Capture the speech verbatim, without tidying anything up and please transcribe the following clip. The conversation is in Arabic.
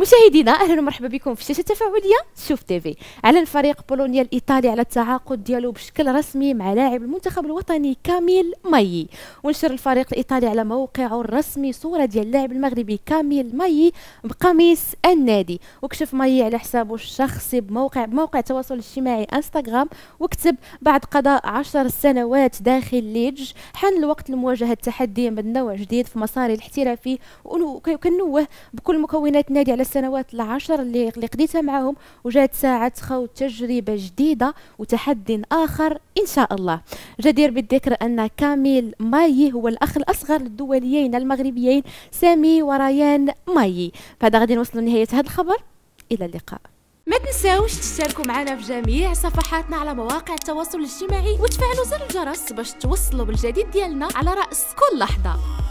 مشاهدينا اهلا ومرحبا بكم في الشاشه التفاعليه شوف تيفي. اعلن فريق بولونيا الايطالي على التعاقد ديالو بشكل رسمي مع لاعب المنتخب الوطني كاميل مايي، ونشر الفريق الايطالي على موقعه الرسمي صوره ديال اللاعب المغربي كاميل مايي بقميص النادي. وكشف مايي على حسابه الشخصي بموقع بموقع التواصل الاجتماعي انستغرام وكتب: بعد قضاء عشر سنوات داخل ليدج حان الوقت لمواجهه تحدي من نوع جديد في مساري الاحترافي، وكنوه بكل مكونات النادي على السنوات العشر اللي اللي قضيتها معهم، وجات ساعة خوض تجربة جديدة وتحدي آخر إن شاء الله. جدير بالذكر أن كاميل مايي هو الأخ الأصغر للدوليين المغربيين سامي وريان مايي. فهذا غادي نوصلوا لنهاية هذا الخبر، إلى اللقاء. ما تنساوش تشتركوا معنا في جميع صفحاتنا على مواقع التواصل الاجتماعي وتفعلوا زر الجرس باش توصلوا بالجديد ديالنا على رأس كل لحظة.